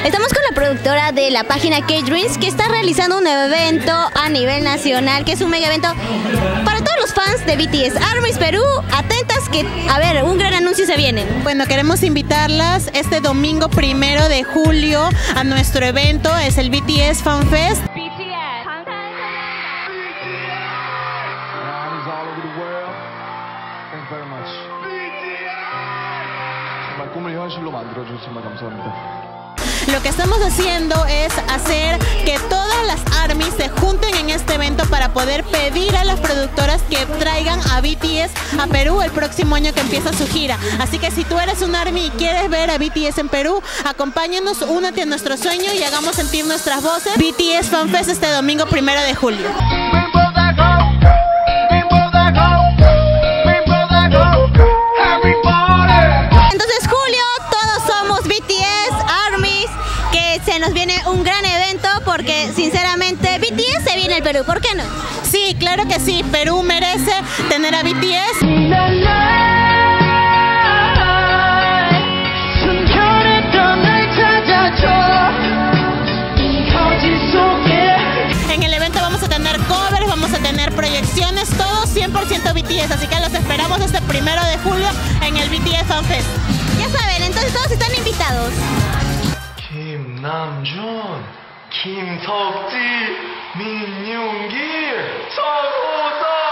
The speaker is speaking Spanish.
Estamos con la productora de la página K-Dreams, que está realizando un evento a nivel nacional, que es un mega evento para todos los fans de BTS. ARMYs Perú, atentas que, a ver, un gran anuncio se viene. Bueno, queremos invitarlas este domingo 1 de julio a nuestro evento, es el BTS Fan Fest. Lo que estamos haciendo es hacer que todas las ARMYs se junten en este evento para poder pedir a las productoras que traigan a BTS a Perú el próximo año que empieza su gira. Así que si tú eres un ARMY y quieres ver a BTS en Perú, acompáñanos, únete a nuestro sueño y hagamos sentir nuestras voces. BTS Fan Fest este domingo 1 de julio. Se nos viene un gran evento porque sinceramente BTS se viene al Perú, ¿por qué no? Sí, claro que sí, Perú merece tener a BTS. En el evento vamos a tener covers, vamos a tener proyecciones, todo 100% BTS, así que los esperamos este 1 de julio en el BTS Fan Fest. Ya saben, entonces todos están invitados. 김남준, 김석지, 민윤길, 정호성